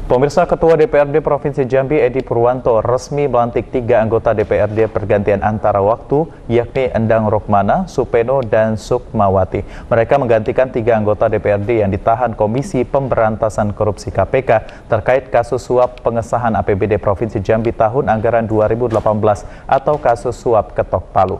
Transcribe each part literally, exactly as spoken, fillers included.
Pemirsa, Ketua D P R D Provinsi Jambi Edi Purwanto resmi melantik tiga anggota D P R D pergantian antara waktu, yakni Endang Rukmana, Supeno, dan Sukmawati. Mereka menggantikan tiga anggota D P R D yang ditahan Komisi Pemberantasan Korupsi K P K terkait kasus suap pengesahan A P B D Provinsi Jambi tahun anggaran dua ribu delapan belas atau kasus suap Ketok Palu.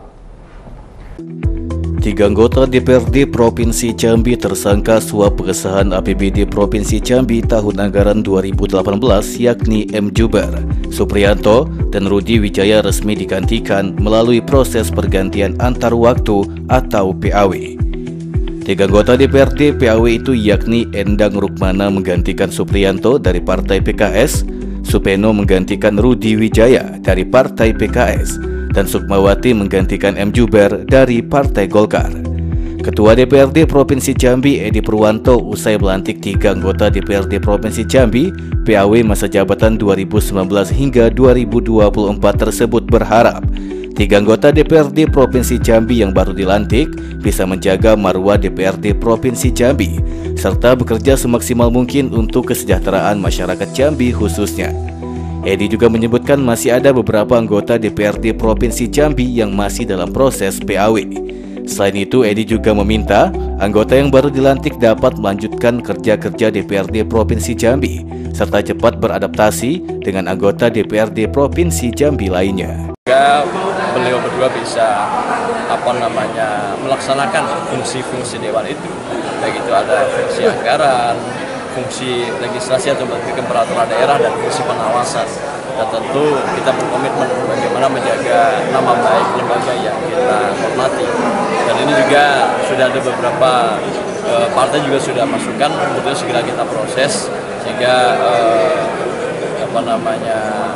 Tiga anggota D P R D Provinsi Jambi tersangka suap pengesahan A P B D Provinsi Jambi tahun anggaran dua ribu delapan belas yakni M. Juber, Supriyanto, dan Rudi Wijaya resmi digantikan melalui proses pergantian antar waktu atau P A W. Tiga anggota D P R D P A W itu yakni Endang Rukmana menggantikan Supriyanto dari Partai P K S, Supeno menggantikan Rudi Wijaya dari Partai P K S, dan Sukmawati menggantikan M. Juber dari Partai Golkar. Ketua D P R D Provinsi Jambi Edi Purwanto usai melantik tiga anggota D P R D Provinsi Jambi P A W masa jabatan dua ribu sembilan belas hingga dua ribu dua puluh empat tersebut berharap tiga anggota D P R D Provinsi Jambi yang baru dilantik bisa menjaga marwah D P R D Provinsi Jambi serta bekerja semaksimal mungkin untuk kesejahteraan masyarakat Jambi khususnya. Edi juga menyebutkan masih ada beberapa anggota D P R D Provinsi Jambi yang masih dalam proses P A W. Selain itu, Edi juga meminta anggota yang baru dilantik dapat melanjutkan kerja-kerja D P R D Provinsi Jambi serta cepat beradaptasi dengan anggota D P R D Provinsi Jambi lainnya. Juga beliau berdua bisa apa namanya melaksanakan fungsi-fungsi dewan itu, baik itu ada fungsi anggaran, fungsi legislasi atau membentuk peraturan daerah, dan fungsi pengawasan. Dan tentu kita berkomitmen bagaimana menjaga nama baik lembaga yang kita hormati. Dan ini juga sudah ada beberapa e, partai juga sudah masukkan, kemudian segera kita proses sehingga e, apa namanya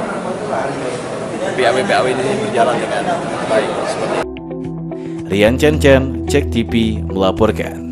P A W P A W ini berjalan dengan baik. Seperti Rian Chen Chen, Cek T V melaporkan.